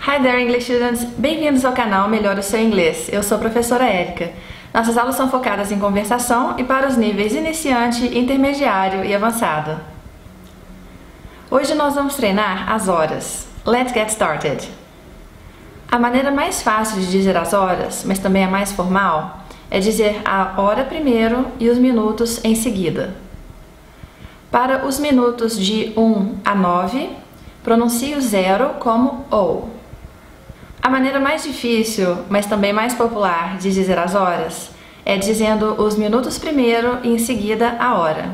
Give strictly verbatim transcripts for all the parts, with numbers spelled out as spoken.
Hi there, English students! Bem-vindos ao canal Melhore o Seu Inglês. Eu sou a professora Érica. Nossas aulas são focadas em conversação e para os níveis iniciante, intermediário e avançado. Hoje nós vamos treinar as horas. Let's get started! A maneira mais fácil de dizer as horas, mas também a mais formal, é dizer a hora primeiro e os minutos em seguida. Para os minutos de um a nove, pronuncie o zero como O. A maneira mais difícil, mas também mais popular de dizer as horas é dizendo os minutos primeiro e em seguida a hora.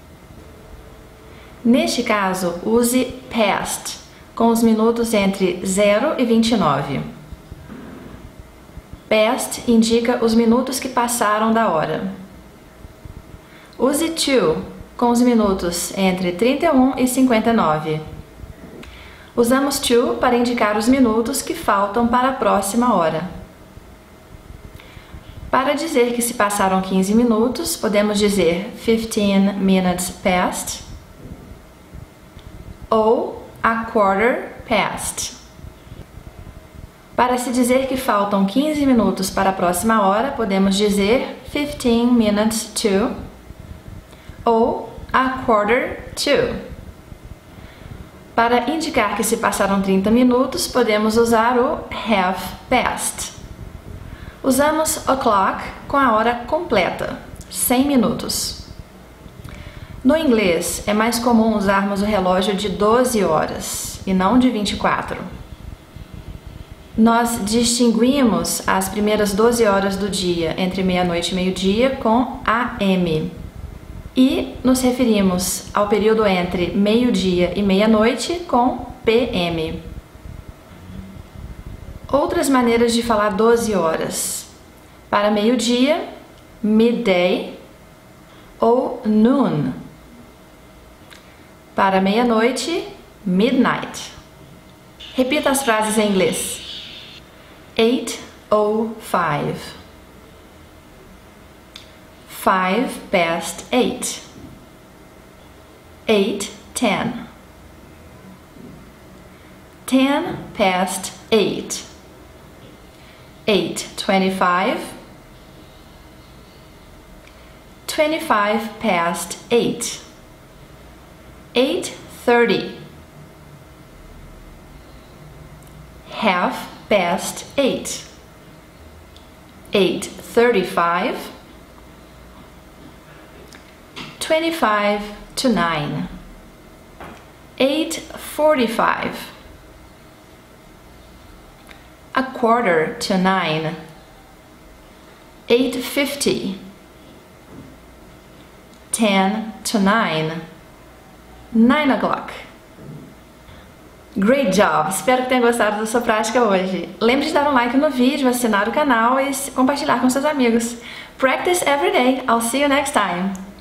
Neste caso, use past, com os minutos entre zero e vinte e nove. Past indica os minutos que passaram da hora. Use to, com os minutos entre trinta e um e cinquenta e nove. Usamos to para indicar os minutos que faltam para a próxima hora. Para dizer que se passaram quinze minutos, podemos dizer fifteen minutes past ou a quarter past. Para se dizer que faltam quinze minutos para a próxima hora, podemos dizer fifteen minutes to ou a quarter to. Para indicar que se passaram trinta minutos, podemos usar o half past. Usamos o'clock com a hora completa, cem minutos. No inglês, é mais comum usarmos o relógio de doze horas e não de vinte e quatro. Nós distinguimos as primeiras doze horas do dia entre meia-noite e meio-dia com A M. E nos referimos ao período entre meio-dia e meia-noite com P M. Outras maneiras de falar doze horas. Para meio-dia, midday ou noon. Para meia-noite, midnight. Repita as frases em inglês. eight oh five. Five past eight. Eight ten. Ten past eight. Eight twenty-five. Twenty-five past eight. Eight thirty. Half past eight. Eight thirty-five. Twenty-five to nine. Eight forty-five. A quarter to nine. Eight fifty. Ten to nine. Nine o'clock. Great job! Espero que tenha gostado da sua prática hoje. Lembre de dar um like no vídeo, assinar o canal e compartilhar com seus amigos. Practice every day. I'll see you next time.